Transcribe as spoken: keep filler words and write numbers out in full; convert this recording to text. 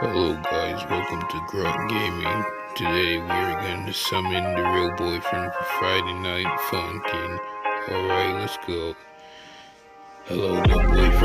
Hello guys, welcome to Grunt Gaming. Today we are going to summon the real boyfriend for Friday Night Funkin'. Alright, let's go. Hello, real boyfriend.